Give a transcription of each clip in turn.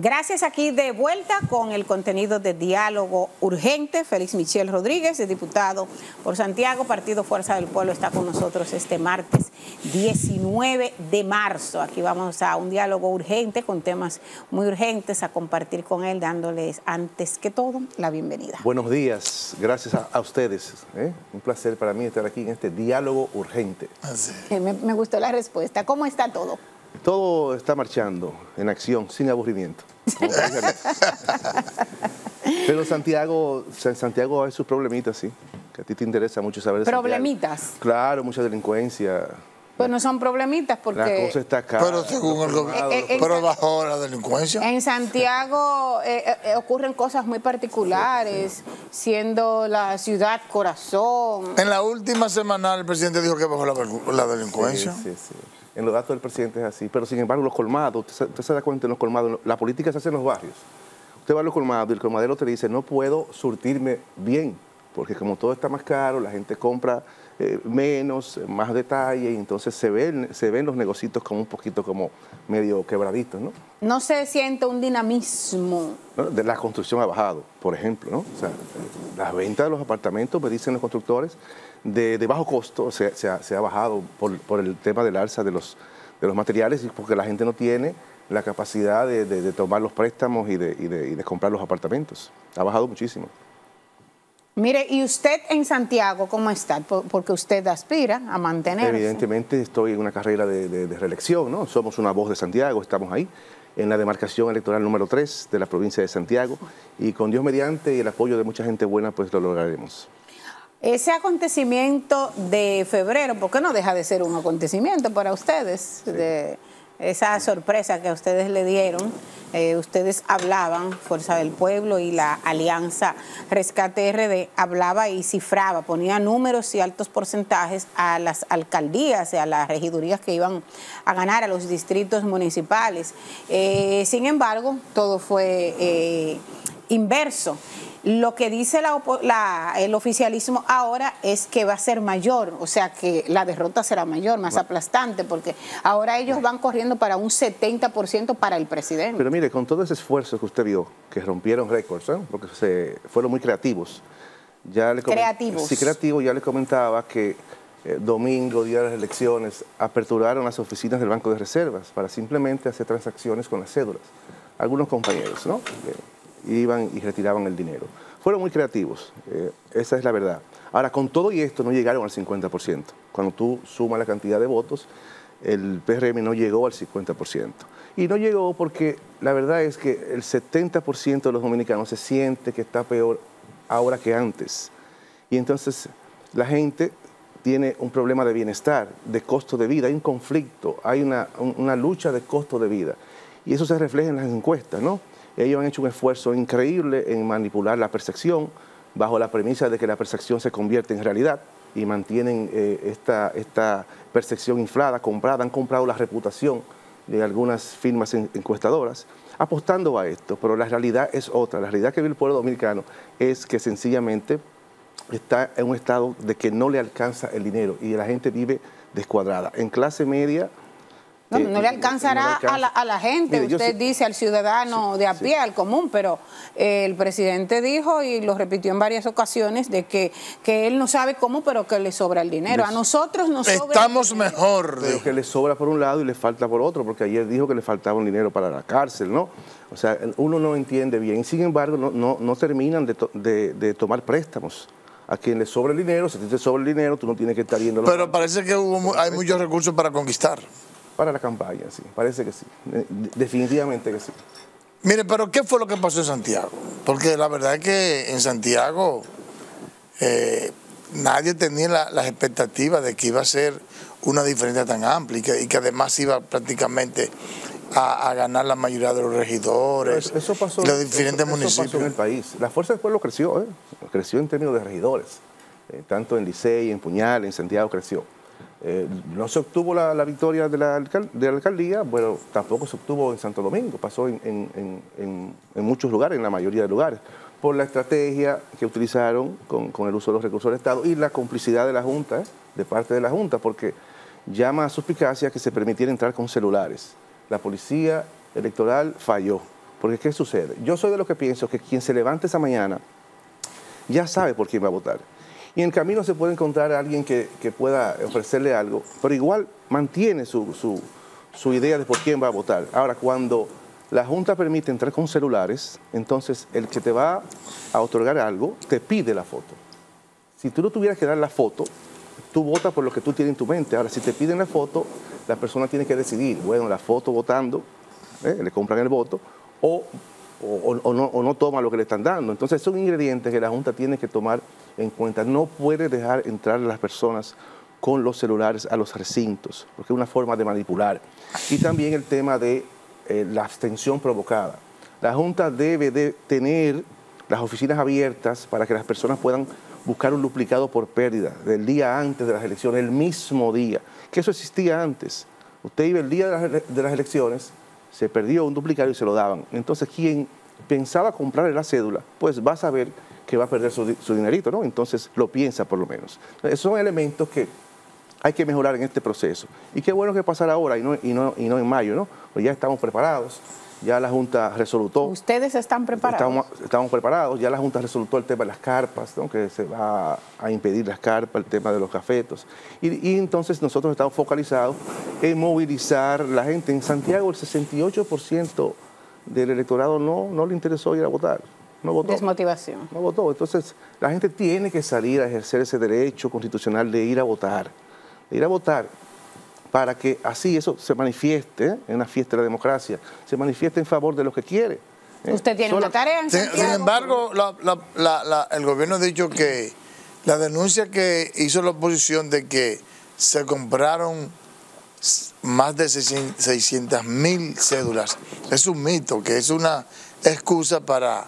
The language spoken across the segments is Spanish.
Gracias, aquí de vuelta con el contenido de Diálogo Urgente. Félix Michel Rodríguez, el diputado por Santiago, Partido Fuerza del Pueblo, está con nosotros este martes 19 de marzo. Aquí vamos a un diálogo urgente con temas muy urgentes a compartir con él, dándoles antes que todo la bienvenida. Buenos días, gracias a ustedes. Un placer para mí estar aquí en este Diálogo Urgente. Me gustó la respuesta. ¿Cómo está todo? Todo está marchando en acción, sin aburrimiento. Pero Santiago hay sus problemitas, sí, que a ti te interesa mucho saber. ¿Problemitas? Santiago. Claro, mucha delincuencia. Pues no son problemitas porque... La cosa está cara. Pero según el gobierno, pero bajó la delincuencia. En Santiago ocurren cosas muy particulares, siendo la ciudad corazón. En la última semanal el presidente dijo que bajó la delincuencia. Sí. En los datos del presidente es así, pero sin embargo los colmados, usted se da cuenta en los colmados, la política se hace en los barrios. Usted va a los colmados y el colmadero te dice, no puedo surtirme bien, porque como todo está más caro, la gente compra menos, más detalle, y entonces se ven los negocios como un poquito como medio quebraditos, ¿no? No se siente un dinamismo. ¿No? De la construcción ha bajado, por ejemplo, ¿no? O sea, las ventas de los apartamentos, me dicen los constructores, de bajo costo se ha bajado por el tema del alza de los materiales y porque la gente no tiene la capacidad de tomar los préstamos y de comprar los apartamentos. Ha bajado muchísimo. Mire, ¿y usted en Santiago cómo está? Porque usted aspira a mantenerse. Evidentemente estoy en una carrera de reelección, ¿no? Somos una voz de Santiago, estamos ahí en la demarcación electoral número 3 de la provincia de Santiago y con Dios mediante y el apoyo de mucha gente buena, pues lo lograremos. Ese acontecimiento de febrero, ¿por qué no deja de ser un acontecimiento para ustedes? Sí. De esa sorpresa que a ustedes le dieron, ustedes hablaban, Fuerza del Pueblo y la Alianza Rescate RD, hablaba y cifraba, ponía números y altos porcentajes a las alcaldías y a las regidurías que iban a ganar, a los distritos municipales. Sin embargo, todo fue inverso. Lo que dice el oficialismo ahora es que va a ser mayor, o sea que la derrota será mayor, más aplastante, porque ahora ellos van corriendo para un 70% para el presidente. Pero mire, con todo ese esfuerzo que usted vio, que rompieron récords, ¿eh? Porque fueron muy creativos. Creativos. Sí, creativos, ya le comentaba que domingo, día de las elecciones, aperturaron las oficinas del Banco de Reservas para simplemente hacer transacciones con las cédulas. Algunos compañeros, ¿no? Iban y retiraban el dinero. Fueron muy creativos, esa es la verdad. Ahora, con todo y esto no llegaron al 50%. Cuando tú sumas la cantidad de votos, el PRM no llegó al 50%. Y no llegó porque la verdad es que el 70% de los dominicanos se siente que está peor ahora que antes. Y entonces la gente tiene un problema de bienestar, de costo de vida, hay un conflicto, hay una lucha de costo de vida. Y eso se refleja en las encuestas, ¿no? Ellos han hecho un esfuerzo increíble en manipular la percepción bajo la premisa de que la percepción se convierte en realidad y mantienen esta percepción inflada, comprada, han comprado la reputación de algunas firmas encuestadoras apostando a esto, pero la realidad es otra. La realidad que vive el pueblo dominicano es que sencillamente está en un estado de que no le alcanza el dinero y la gente vive descuadrada. En clase media... No le alcanzará a la gente, mire, usted dice al ciudadano de a pie, al común, pero el presidente dijo y lo repitió en varias ocasiones de que él no sabe cómo, pero que le sobra el dinero. A nosotros nos sobra. Estamos mejor. Pero que le sobra por un lado y le falta por otro, porque ayer dijo que le faltaba un dinero para la cárcel, ¿no? O sea, uno no entiende bien. Sin embargo, no terminan de tomar préstamos. A quien le sobra el dinero, si te sobra el dinero, tú no tienes que estar yendo. Pero parece que hay muchos recursos para conquistar. Para la campaña, sí, parece que sí, definitivamente que sí. Mire, pero ¿qué fue lo que pasó en Santiago? Porque la verdad es que en Santiago nadie tenía las expectativas de que iba a ser una diferencia tan amplia y que además iba prácticamente a ganar la mayoría de los regidores, eso pasó, los diferentes municipios. Eso pasó en el país. La Fuerza del Pueblo creció, creció en términos de regidores, tanto en Licey, en Puñal, en Santiago creció. No se obtuvo la victoria de la alcaldía, bueno, tampoco se obtuvo en Santo Domingo, pasó en muchos lugares, en la mayoría de lugares, por la estrategia que utilizaron con el uso de los recursos del Estado y la complicidad de la Junta, de parte de la Junta, porque llama a suspicacia que se permitiera entrar con celulares. La policía electoral falló, Porque ¿qué sucede? Yo soy de los que pienso que quien se levante esa mañana ya sabe por quién va a votar. Y en el camino se puede encontrar a alguien que pueda ofrecerle algo, pero igual mantiene su idea de por quién va a votar. Ahora, cuando la Junta permite entrar con celulares, entonces el que te va a otorgar algo te pide la foto. Si tú no tuvieras que dar la foto, tú votas por lo que tú tienes en tu mente. Ahora, si te piden la foto, la persona tiene que decidir, bueno, la foto votando, le compran el voto, o no toma lo que le están dando. Entonces, es un ingrediente que la Junta tiene que tomar en cuenta. No puede dejar entrar a las personas con los celulares a los recintos, porque es una forma de manipular. Y también el tema de la abstención provocada. La Junta debe de tener las oficinas abiertas para que las personas puedan buscar un duplicado por pérdida del día antes de las elecciones, el mismo día, que eso existía antes. Usted iba el día de las elecciones, se perdió un duplicado y se lo daban. Entonces, quien pensaba comprarle la cédula, pues va a saber que va a perder su dinerito, ¿no? Entonces, lo piensa por lo menos. Esos son elementos que hay que mejorar en este proceso. Y qué bueno que pasara ahora y no en mayo, ¿no? Pues ya estamos preparados, ya la Junta resolutó. ¿Ustedes están preparados? Estamos preparados, ya la Junta resolutó el tema de las carpas, ¿no? Que se va a impedir las carpas, el tema de los cafetos. Y entonces nosotros estamos focalizados en movilizar la gente. En Santiago el 68% del electorado no le interesó ir a votar. No votó. Desmotivación. No votó. Entonces, la gente tiene que salir a ejercer ese derecho constitucional de ir a votar. De ir a votar para que así eso se manifieste en una fiesta de la democracia, se manifieste en favor de lo que quiere. Usted tiene una tarea en Santiago. Sin embargo, el gobierno ha dicho que la denuncia que hizo la oposición de que se compraron más de 600.000 cédulas es un mito, que es una excusa para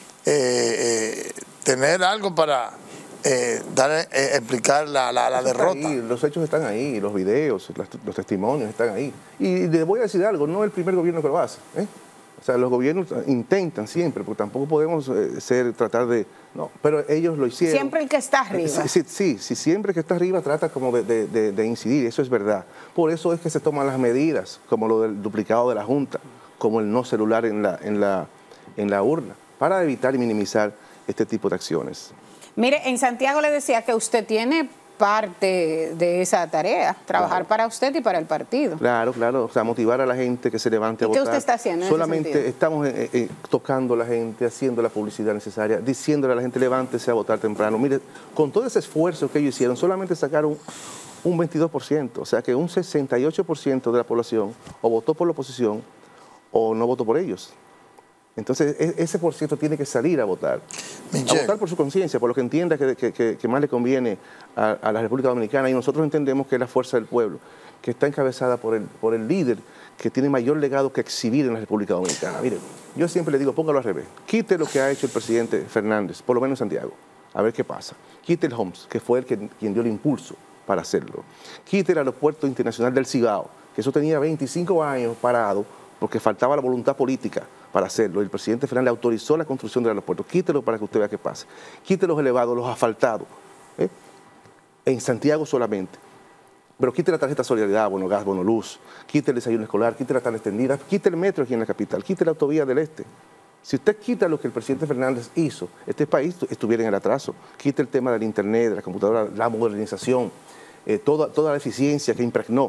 tener algo para explicar la derrota. Los hechos están ahí, los videos, los testimonios están ahí. Y les voy a decir algo, no es el primer gobierno que lo hace. O sea, los gobiernos intentan siempre, porque tampoco podemos tratar de... No, pero ellos lo hicieron. Siempre el que está arriba. Sí, siempre el que está arriba trata como de incidir, eso es verdad. Por eso es que se toman las medidas, como lo del duplicado de la Junta, como el no celular en la urna, para evitar y minimizar este tipo de acciones. Mire, en Santiago le decía que usted tiene parte de esa tarea, trabajar para usted y para el partido. Claro, o sea, motivar a la gente que se levante a votar. ¿Qué usted está haciendo en Solamente ese estamos tocando a la gente, haciendo la publicidad necesaria, diciéndole a la gente, levántese a votar temprano. Mire, con todo ese esfuerzo que ellos hicieron, solamente sacaron un 22%, o sea que un 68% de la población o votó por la oposición o no votó por ellos. Entonces, ese por ciento tiene que salir a votar. A votar por su conciencia, por lo que entienda que más le conviene a la República Dominicana. Y nosotros entendemos que es la fuerza del pueblo, que está encabezada por el líder que tiene mayor legado que exhibir en la República Dominicana. Mire, yo siempre le digo, póngalo al revés. Quite lo que ha hecho el presidente Fernández, por lo menos en Santiago, a ver qué pasa. Quite el Homs, que fue quien dio el impulso para hacerlo. Quite el Aeropuerto Internacional del Cibao, que eso tenía 25 años parado, porque faltaba la voluntad política para hacerlo. El presidente Fernández autorizó la construcción del aeropuerto. Quítelo para que usted vea qué pasa. Quite los elevados, los asfaltados, en Santiago solamente. Pero quite la tarjeta Solidaridad, bono gas, bono luz, quite el desayuno escolar, quite la tarjeta extendida, quite el metro aquí en la capital, quite la autovía del este. Si usted quita lo que el presidente Fernández hizo, este país estuviera en el atraso. Quite el tema del internet, de la computadora, la modernización, toda la eficiencia que impregnó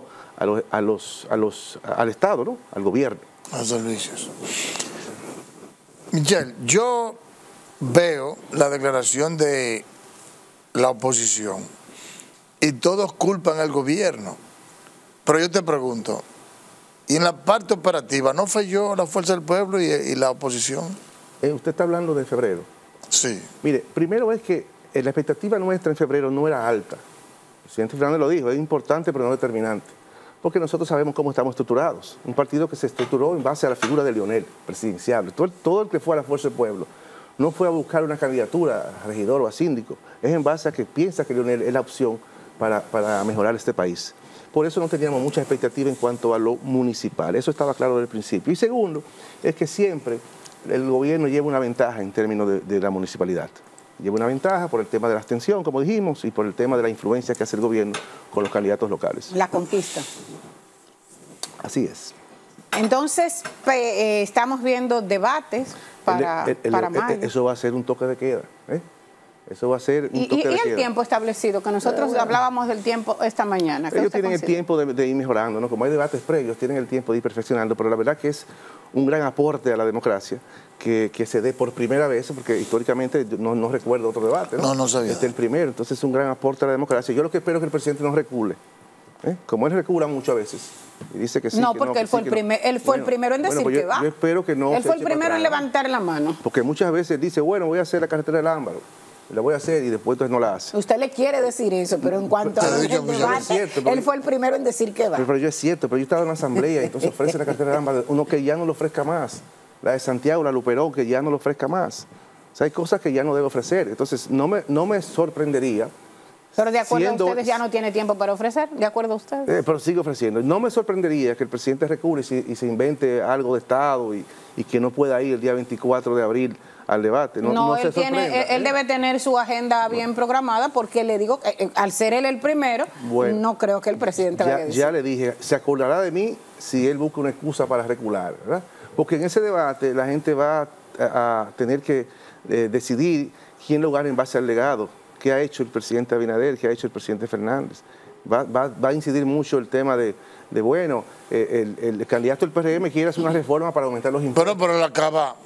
al Estado, ¿no? Al gobierno. A los servicios. Michelle, yo veo la declaración de la oposición y todos culpan al gobierno. Pero yo te pregunto, ¿y en la parte operativa no falló la fuerza del pueblo y la oposición? Usted está hablando de febrero. Sí. Mire, primero es que la expectativa nuestra en febrero no era alta. El presidente Fernández lo dijo, es importante pero no determinante. Porque nosotros sabemos cómo estamos estructurados. Un partido que se estructuró en base a la figura de Leonel, presidencial. Todo el que fue a la Fuerza del Pueblo no fue a buscar una candidatura a regidor o a síndico. Es en base a que piensa que Leonel es la opción para mejorar este país. Por eso no teníamos mucha expectativa en cuanto a lo municipal. Eso estaba claro desde el principio. Y segundo, es que siempre el gobierno lleva una ventaja en términos de la municipalidad. Lleva una ventaja por el tema de la abstención, como dijimos, y por el tema de la influencia que hace el gobierno con los candidatos locales. La conquista. Así es. Entonces, estamos viendo debates para mayo. Eso va a ser un toque de queda. Eso va a ser un toque de queda. ¿Y el tiempo establecido? Que nosotros hablábamos del tiempo esta mañana. Ellos tienen el tiempo de ir mejorando, ¿no? Como hay debates previos, tienen el tiempo de ir perfeccionando, pero la verdad que es un gran aporte a la democracia que se dé por primera vez, porque históricamente no recuerdo otro debate, ¿no? No sabía. Este es el primero, entonces es un gran aporte a la democracia. Yo lo que espero es que el presidente no recule. Como él recula muchas veces y dice que sí, no, que porque él fue el primero en decir que va. Yo espero que no. Él fue el primero en levantar la mano. Porque muchas veces dice, bueno, voy a hacer la carretera del Ámbaro, la voy a hacer y después entonces no la hace. Usted le quiere decir eso, pero en cuanto a el debate, él fue el primero en decir que va. Pero yo es cierto, pero yo estaba en la asamblea y entonces ofrece la carretera del Ámbaro, uno que ya no lo ofrezca más. La de Santiago, la Luperón, que ya no lo ofrezca más. O sea, hay cosas que ya no debe ofrecer. Entonces, no me sorprendería. Pero de acuerdo a ustedes ya no tiene tiempo para ofrecer, ¿de acuerdo a ustedes? Pero sigue ofreciendo. No me sorprendería que el presidente recule y se invente algo de Estado y que no pueda ir el día 24 de abril al debate. No él debe tener su agenda bien programada porque le digo, al ser él el primero, no creo que el presidente vaya a decir. Ya le dije, se acordará de mí si él busca una excusa para recular, ¿verdad? Porque en ese debate la gente va a tener que decidir quién lo gana en base al legado. ¿Qué ha hecho el presidente Abinader? ¿Qué ha hecho el presidente Fernández? Va a incidir mucho el tema de el candidato del PRM quiere hacer una reforma para aumentar los impuestos. Pero él acaba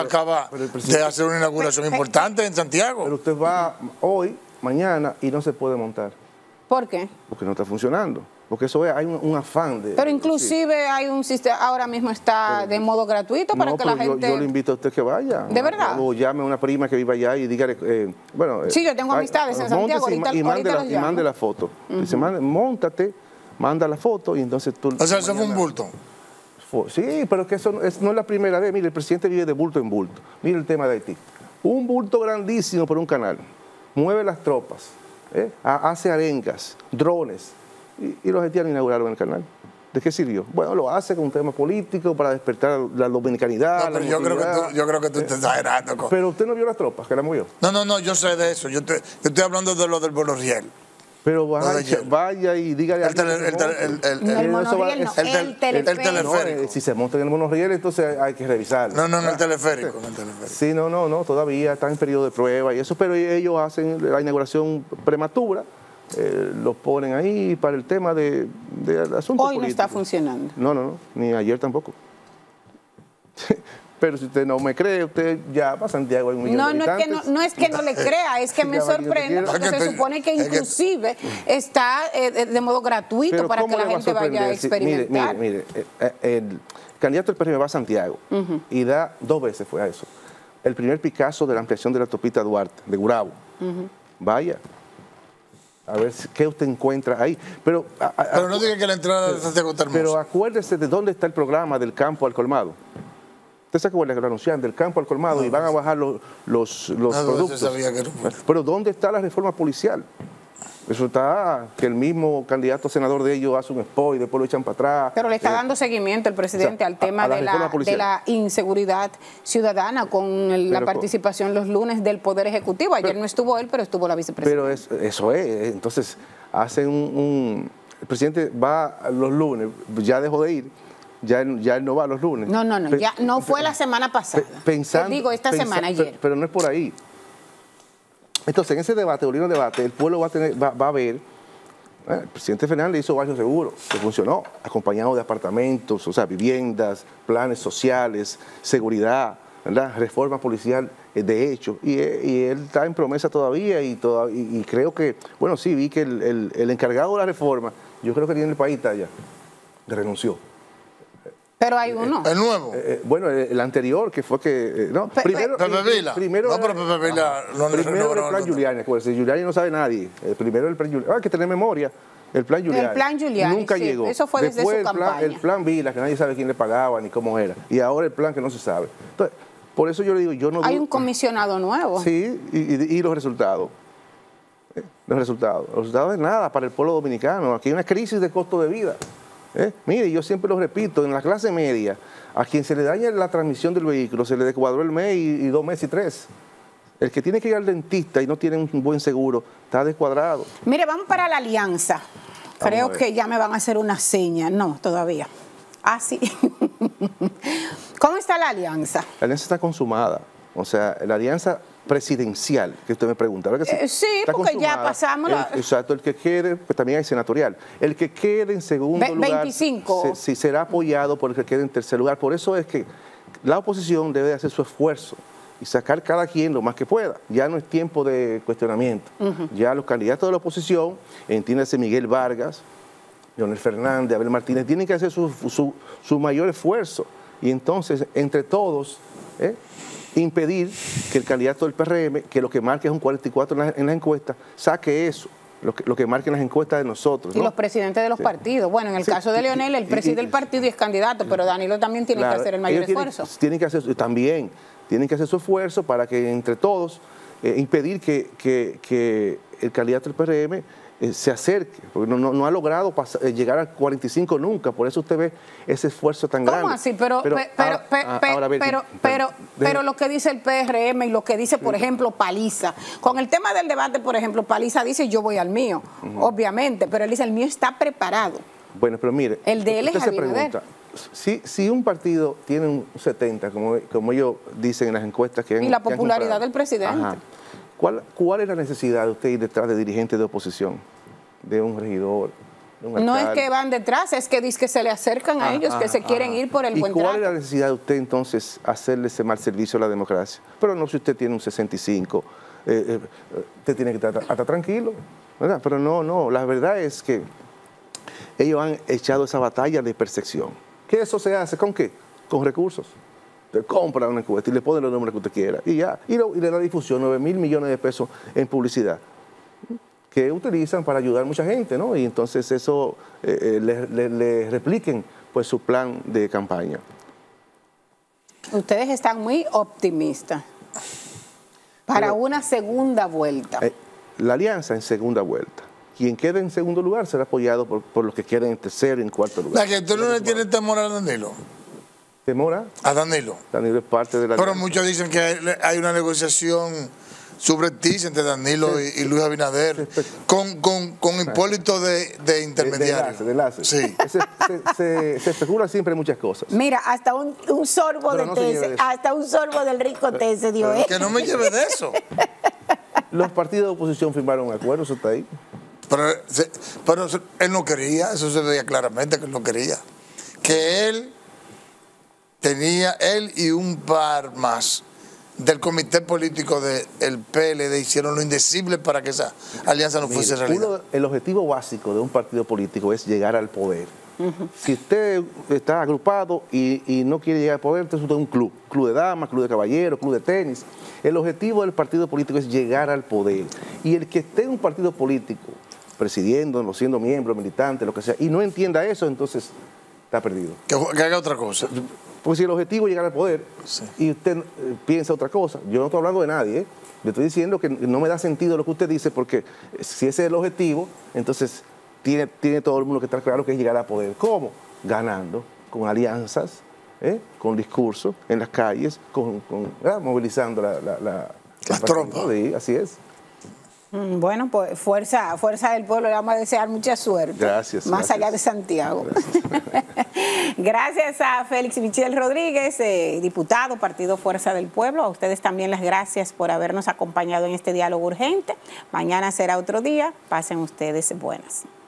de hacer una inauguración importante en Santiago. Pero usted va hoy, mañana y no se puede montar. ¿Por qué? Porque no está funcionando. Porque eso hay un afán de... Pero inclusive hay un sistema, ahora mismo está de modo gratuito para que la gente... Yo le invito a usted que vaya. ¿De verdad? O llame a una prima que viva allá y dígale... sí, yo tengo amistades en Santiago, y mande la foto. Dice, móntate, manda la foto y entonces tú... O sea, eso fue un bulto. Sí, pero que eso no es la primera vez. Mire, el presidente vive de bulto en bulto. Mire el tema de Haití. Un bulto grandísimo por un canal. Mueve las tropas. Hace arengas, drones. Y los haitianos inauguraron el canal. ¿De qué sirvió? Bueno, lo hace con un tema político para despertar la dominicanidad. No, pero yo creo que tú estás exagerando. Pero usted no vio las tropas que la movió. No, yo sé de eso. Yo estoy hablando de lo del monorriel. Pero vaya y dígale el teleférico. Si se monta en el monorriel, entonces hay que revisarlo. No, en el teleférico. Sí, no, todavía está en periodo de prueba y eso, pero ellos hacen la inauguración prematura. Los ponen ahí para el tema del asunto Hoy político. No está funcionando. No, ni ayer tampoco. Pero si usted no me cree, usted ya va a Santiago. No es que no le crea, es que me sorprende porque se supone que inclusive está de modo gratuito para que la gente vaya a experimentar. Mire, el candidato del PRM va a Santiago y da 2 veces fue a eso. El primer Picasso de la ampliación de la autopista Duarte, de Gurabo. Vaya. A ver qué usted encuentra ahí. Pero no diga que la entrada de Santiago está hermosa. Pero acuérdese de dónde está el programa del campo al colmado. ¿Usted se acuerda que lo anuncian del campo al colmado y van a bajar los productos? Sabía que pero ¿dónde está la reforma policial? Eso está que el mismo candidato senador de ellos hace un spoil y después lo echan para atrás. Pero le está dando seguimiento el presidente al tema de la inseguridad ciudadana con la participación los lunes del Poder Ejecutivo. Ayer no estuvo él, pero estuvo la vicepresidenta. Pero eso es. Entonces, hacen el presidente va los lunes, ya dejó de ir. Ya él no va los lunes. No, ya no fue la semana pasada. Esta semana, ayer. Pero no es por ahí. Entonces, en ese debate, el pueblo va a ver, el presidente Fernández hizo varios seguros, que funcionó, acompañado de apartamentos, o sea, viviendas, planes sociales, seguridad, ¿verdad? Reforma policial de hecho, y él está en promesa todavía y creo que, bueno, sí, vi que el encargado de la reforma, yo creo que tiene el país está ya, renunció. Pero hay uno. ¿El nuevo? Bueno, el anterior, que fue que... Pepe Vila. Primero pero Pepe Vila primero el plan Giuliani, acuérdense, Giuliani no sabe nadie. Primero el plan Giuliani. Hay que tener memoria. El plan Giuliani. El plan Giuliani, nunca llegó. Eso fue desde su campaña. El plan Vila, que nadie sabe quién le pagaba ni cómo era. Y ahora el plan que no se sabe. Entonces, por eso yo le digo, yo no... Hay un comisionado nuevo. Sí, y los resultados. Los resultados es nada para el pueblo dominicano. Aquí hay una crisis de costo de vida. Mire, yo siempre lo repito, en la clase media, a quien se le daña la transmisión del vehículo, se le descuadró el mes y 2 meses y 3. El que tiene que ir al dentista y no tiene un buen seguro, está descuadrado. Mire, vamos para la alianza. Creo que ya me van a hacer una seña. No, todavía. Ah, sí. ¿Cómo está la alianza? La alianza está consumada. O sea, la alianza presidencial, que usted me pregunta, ¿verdad que sí? Sí, está porque consumada. ya pasamos la... Exacto, el que quede, pues también hay senatorial. El que quede en segundo lugar 25. sí, será apoyado por el que quede en tercer lugar. Por eso es que la oposición debe hacer su esfuerzo y sacar cada quien lo más que pueda. Ya no es tiempo de cuestionamiento. Ya los candidatos de la oposición, entiéndase Miguel Vargas, Leonel Fernández, Abel Martínez, tienen que hacer su mayor esfuerzo. Y entonces, entre todos, impedir que el candidato del PRM, que lo que marque es un 44 en las encuestas, saque eso, lo que marquen las encuestas de nosotros, ¿no? Y los presidentes de los partidos. Bueno, en el caso de Leonel, él preside el partido y es candidato, pero Danilo también tiene que hacer el mayor esfuerzo. Tienen que hacer su esfuerzo para que entre todos impedir que el candidato del PRM se acerque, porque no ha logrado llegar al 45 nunca, por eso usted ve ese esfuerzo tan grande. ¿Cómo así? Pero lo que dice el PRM y lo que dice, por ejemplo, Paliza, con el tema del debate, por ejemplo, Paliza dice yo voy al mío, obviamente, pero él dice el mío está preparado. Bueno, pero mire, el de él es usted se pregunta, si un partido tiene un 70, como ellos dicen en las encuestas que y la popularidad del presidente. Ajá. ¿Cuál es la necesidad de usted ir detrás de dirigentes de oposición, de un regidor, de un alcalde? No es que van detrás, es que dice que se le acercan a ellos, que se quieren ir por el buen trato. ¿Y cuál es la necesidad de usted entonces hacerle ese mal servicio a la democracia? Pero no, si usted tiene un 65, usted tiene que estar tranquilo, ¿verdad? Pero no, la verdad es que ellos han echado esa batalla de percepción. ¿Qué eso se hace? ¿Con qué? Con recursos. Usted compra una encuesta y le pone los nombres que usted quiera y ya, y le da difusión, 9.000 millones de pesos en publicidad que utilizan para ayudar a mucha gente, ¿no? Y entonces eso le repliquen pues su plan de campaña. Ustedes están muy optimistas para una segunda vuelta. La alianza en segunda vuelta. Quien quede en segundo lugar será apoyado por los que queden en tercero y en cuarto lugar. La que tú no le tienes temor a Danilo. ¿Temor a Danilo? Danilo es parte de la Pero alianza. muchos dicen que hay una negociación subrepticia entre Danilo y Luis Abinader con Hipólito de intermediario. De enlace. Sí. Se especula siempre muchas cosas. Mira, hasta un sorbo Pero de no té, hasta un sorbo del rico té se dio. Que no me lleve de eso. Los partidos de oposición firmaron un acuerdo, eso está ahí. Pero él no quería, eso se veía claramente que él no quería. Que él y un par más del comité político del PLD hicieron lo indecible para que esa alianza no fuese realidad. El objetivo básico de un partido político es llegar al poder. Si usted está agrupado y no quiere llegar al poder, entonces usted es un club de damas, club de caballeros, club de tenis. El objetivo del partido político es llegar al poder. Y el que esté en un partido político, presidiendo, siendo miembro, militante, lo que sea, y no entienda eso, entonces está perdido. Que haga otra cosa. Porque si el objetivo es llegar al poder y usted piensa otra cosa, yo no estoy hablando de nadie, le estoy diciendo que no me da sentido lo que usted dice, porque si ese es el objetivo, entonces tiene todo el mundo que estar claro que es llegar al poder. ¿Cómo? Ganando, con alianzas, con discursos en las calles, movilizando las tropas. Sí, así es. Bueno, pues fuerza del pueblo, le vamos a desear mucha suerte. Gracias. Más allá de Santiago. Gracias, gracias a Félix Michel Rodríguez, diputado, Partido Fuerza del Pueblo. A ustedes también las gracias por habernos acompañado en este diálogo urgente. Mañana será otro día. Pasen ustedes buenas.